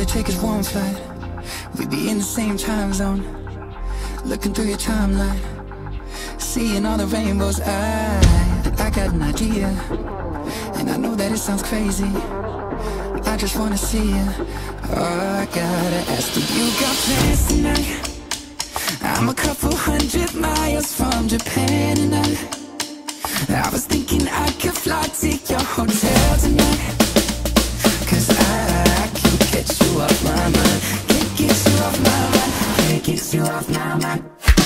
could take us one flight, we'd be in the same time zone. Looking through your timeline, seeing all the rainbows. I got an idea, and I know that it sounds crazy. I just wanna see you. Oh, I gotta ask, do you got plans tonight? I'm a couple 100 miles from Japan, and I was thinking I could fly to your hotel tonight. 'Cause I can't get you off my mind. Can't get you off my mind. Can't get you off my mind.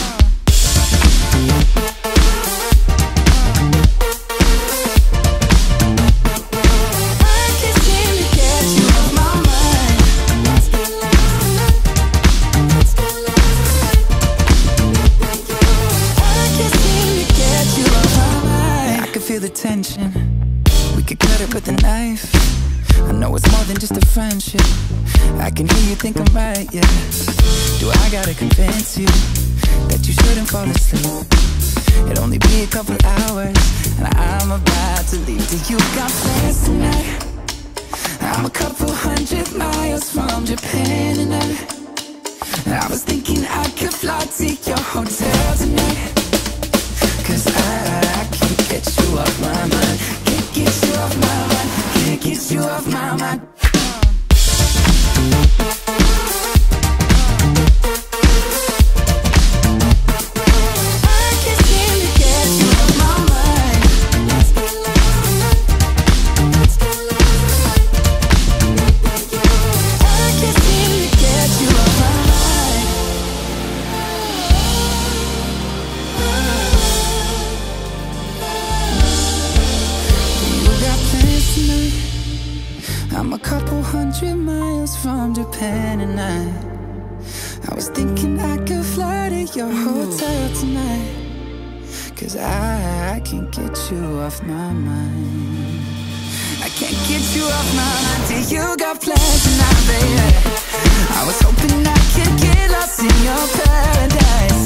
Feel the tension, we could cut it with a knife. I know it's more than just a friendship. I can hear you think I'm right, yeah. Do I gotta convince you that you shouldn't fall asleep? It'll only be a couple hours, and I'm about to leave. Do you got plans tonight? I'm a couple 100 miles from Japan, and I was thinking I could fly to your hotel tonight. 'Cause I can't get you off my mind. Can't get you off my mind. Can't get you off my mind. I'm a couple 100 miles from Japan, and I was thinking I could fly to your hotel tonight. 'Cause I can't get you off my mind. I can't get you off my mind till you got plans tonight, baby. I was hoping I could get lost in your paradise.